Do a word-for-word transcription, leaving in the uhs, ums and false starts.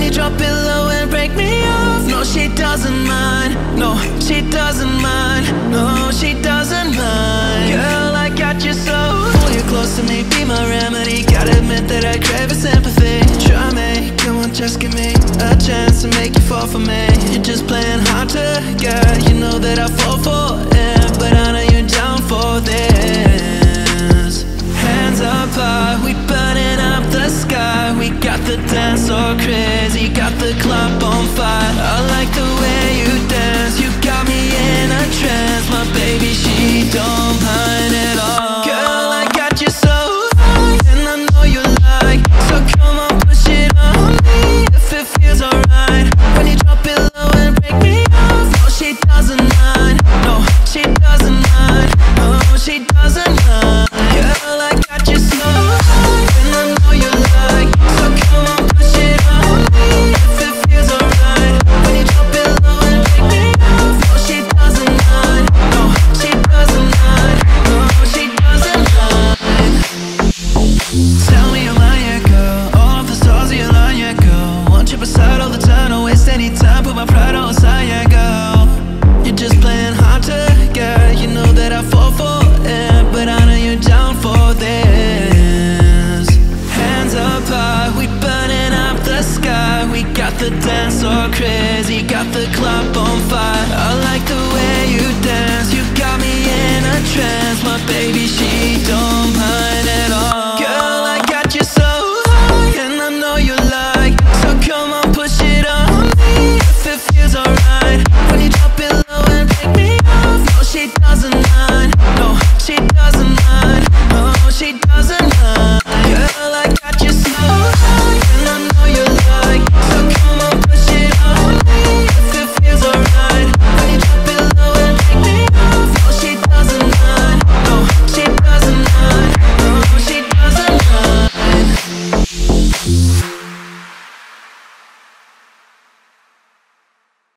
when you drop it low and break me off. No, she doesn't mind. No, she doesn't mind. No, she doesn't mind. Girl, I got you so. Pull you close to me, be my remedy. Gotta admit that I crave your sympathy. Try me, come on, just give me a chance to make you fall for me. You're just playing hard to get. You know that I fall for it, but I know you're down for this. Hands up high, we burning up the sky. We got the dance so crazy, got the club on fire. I like the way you dance, you got me in a trance. My baby, she don't mind at all. Girl, I got you so high, and I know you like. So come on, push it on me, if it feels alright. When you drop it low and break me off. No, she doesn't mind. No, she doesn't mind. No, she doesn't mind. Girl, I got you so high, and I know you like. So come on, push it on me, if it feels alright. When you drop it low and break me off. No, she doesn't mind. No, she doesn't mind. No, she doesn't mind. Tell me you're mine, yeah, girl. All of the stars are your line, yeah, girl. Want you beside all the time, don't waste any time. Put my pride on the side, yeah, girl. You're just playing hard to get. You know that I fall for it, but I know you're down for this. Hands up high, we burning up the sky. We got the dance so crazy, got the club on fire. I like the